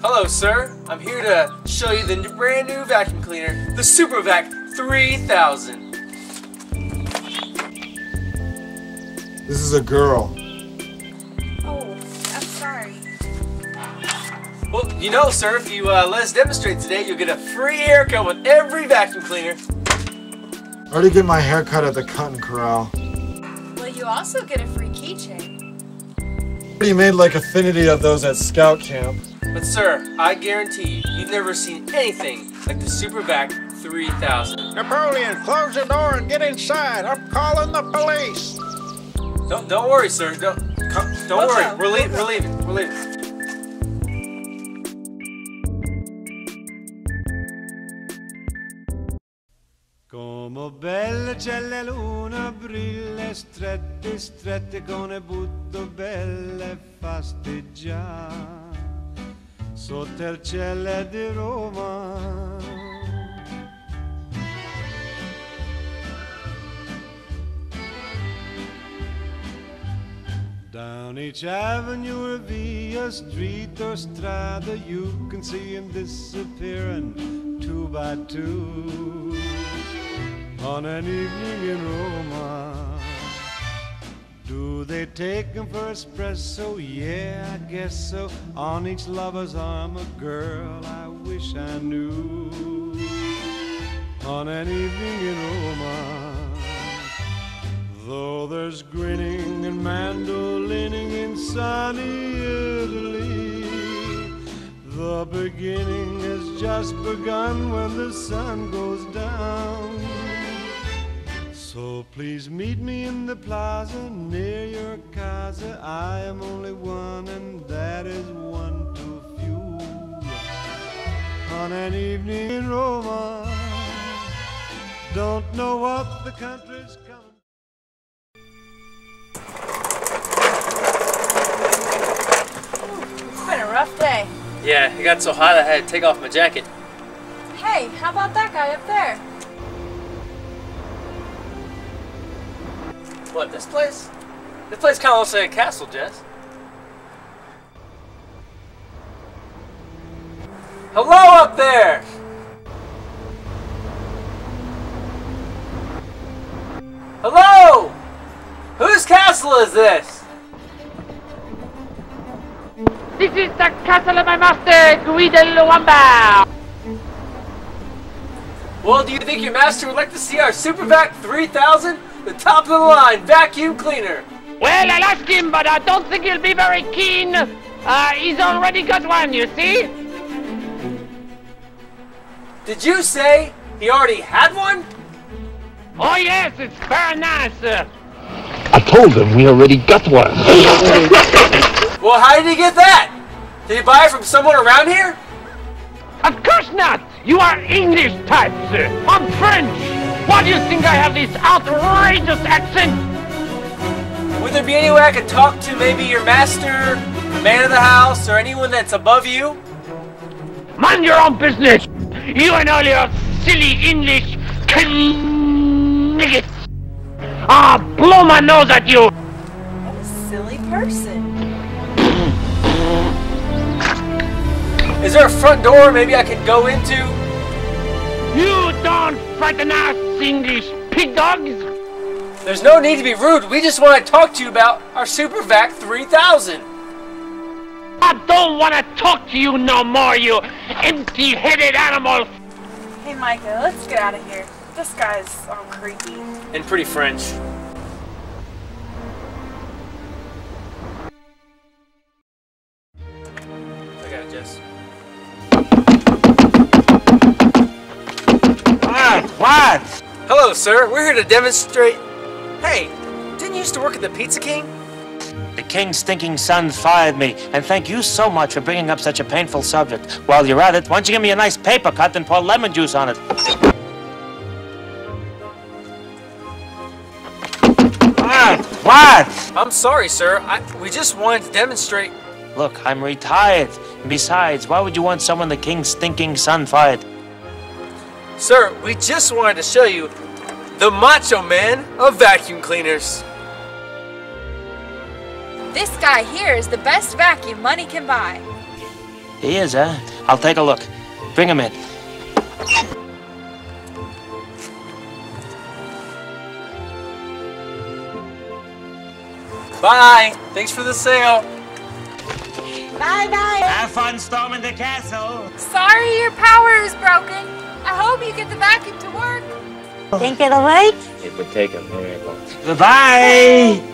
Hello, sir. I'm here to show you the brand new vacuum cleaner, the Super Vac 3000. This is a girl. Oh, I'm sorry. Well, you know, sir, if you let us demonstrate today, you'll get a free haircut with every vacuum cleaner. I already get my hair cut at the Cotton Corral. Will you also get a free keychain? Already made like affinity of those at Scout Camp. But sir, I guarantee you've never seen anything like the Super Vac 3000. Napoleon, close the door and get inside. I'm calling the police. Don't worry, sir. Don't worry. We're leaving. Come belle c'è la luna brille strette strette con le butto belle fasteggia sotto il cielo di Roma. Down each avenue or via street or strada you can see him disappearing two by two on an evening in Roma. Do they take him for espresso? Yeah, I guess so. On each lover's arm a girl I wish I knew on an evening in Roma. Though there's grinning and mandolining in sunny Italy, the beginning has just begun when the sun goes down. So please meet me in the plaza near your casa. I am only one and that is one too few. On an evening in Roma, don't know what the country's coming. It's been a rough day. Yeah, it got so hot I had to take off my jacket. Hey, how about that guy up there? What, this place? This place kind of looks like a castle, Jess. Hello up there! Hello! Whose castle is this? This is the castle of my master, Guido Wamba! Well, do you think your master would like to see our Super Vac 3000? The top of the line vacuum cleaner. Well, I'll ask him, but I don't think he'll be very keen. He's already got one, you see? Did you say he already had one? Oh yes, it's very nice. I told him we already got one. Well, how did he get that? Did he buy it from someone around here? Of course not! You are English type, sir. I'm French. Why do you think I have this outrageous accent? Would there be any way I could talk to maybe your master, the man of the house, or anyone that's above you? Mind your own business! You and all your silly English kniggets! I'll blow my nose at you! What a silly person. Is there a front door maybe I could go into? You don't frighten us, English pig dogs! There's no need to be rude. We just want to talk to you about our Super Vac 3000. I don't want to talk to you no more, you empty-headed animal! Hey, Micah, let's get out of here. This guy's all creepy. And pretty French. I got it, Jess. What? Hello, sir. We're here to demonstrate... Hey, didn't you used to work at the Pizza King? The king's stinking son fired me, and thank you so much for bringing up such a painful subject. While you're at it, why don't you give me a nice paper cut and pour lemon juice on it? What? I'm sorry, sir. We just wanted to demonstrate... Look, I'm retired. And besides, why would you want someone the king's stinking son fired? Sir, we just wanted to show you the Macho Man of vacuum cleaners. This guy here is the best vacuum money can buy. He is, huh? I'll take a look. Bring him in. Bye. Thanks for the sale. Bye-bye. Have fun storming the castle. Sorry your power is broken. I hope you get the vacuum to work. Think it'll work? It would take a miracle. Goodbye.